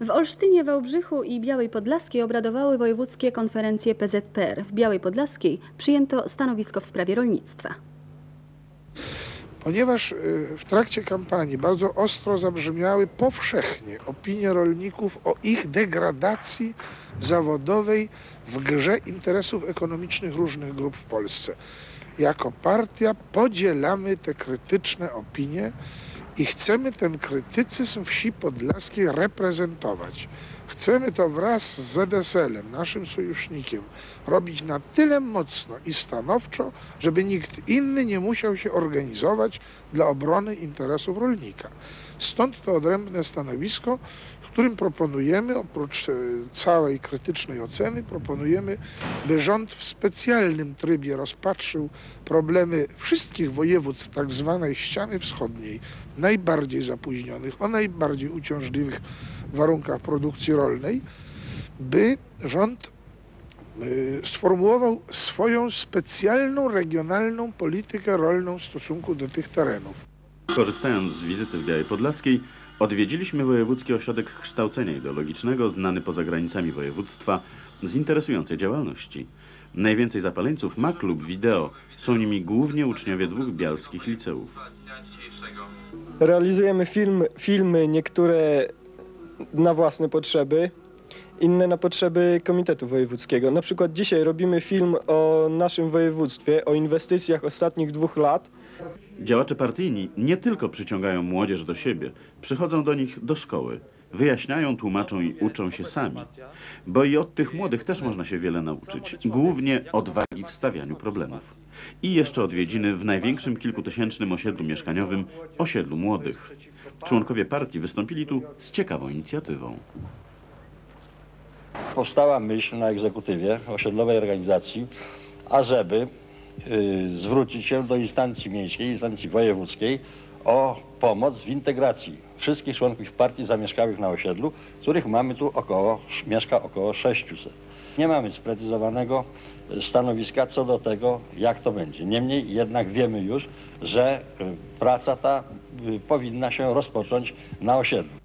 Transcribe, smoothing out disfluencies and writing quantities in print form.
W Olsztynie, Wałbrzychu i Białej Podlaskiej obradowały wojewódzkie konferencje PZPR. W Białej Podlaskiej przyjęto stanowisko w sprawie rolnictwa. Ponieważ w trakcie kampanii bardzo ostro zabrzmiały powszechnie opinie rolników o ich degradacji zawodowej w grze interesów ekonomicznych różnych grup w Polsce. Jako partia podzielamy te krytyczne opinie i chcemy ten krytycyzm wsi podlaskiej reprezentować. Chcemy to wraz z ZSL-em, naszym sojusznikiem, robić na tyle mocno i stanowczo, żeby nikt inny nie musiał się organizować dla obrony interesów rolnika. Stąd to odrębne stanowisko, w którym proponujemy, oprócz całej krytycznej oceny, proponujemy, by rząd w specjalnym trybie rozpatrzył problemy wszystkich województw tak zwanej ściany wschodniej, najbardziej zapóźnionych, o najbardziej uciążliwych warunkach produkcji rolnej, by rząd sformułował swoją specjalną, regionalną politykę rolną w stosunku do tych terenów. Korzystając z wizyty w Białej Podlaskiej, odwiedziliśmy Wojewódzki Ośrodek Kształcenia Ideologicznego, znany poza granicami województwa, z interesującej działalności. Najwięcej zapaleńców ma klub wideo. Są nimi głównie uczniowie dwóch bialskich liceów. Realizujemy filmy, niektóre na własne potrzeby, inne na potrzeby Komitetu Wojewódzkiego. Na przykład dzisiaj robimy film o naszym województwie, o inwestycjach ostatnich 2 lat. Działacze partyjni nie tylko przyciągają młodzież do siebie, przychodzą do nich do szkoły. Wyjaśniają, tłumaczą i uczą się sami. Bo i od tych młodych też można się wiele nauczyć. Głównie odwagi w stawianiu problemów. I jeszcze odwiedziny w największym kilkutysięcznym osiedlu mieszkaniowym, osiedlu młodych. Członkowie partii wystąpili tu z ciekawą inicjatywą. Powstała myśl na egzekutywie osiedlowej organizacji, ażeby zwrócić się do instancji miejskiej, instancji wojewódzkiej o pomoc w integracji wszystkich członków partii zamieszkałych na osiedlu, których mamy tu mieszka około 600. Nie mamy sprecyzowanego stanowiska co do tego, jak to będzie. Niemniej jednak wiemy już, że praca ta powinna się rozpocząć na osiedlu.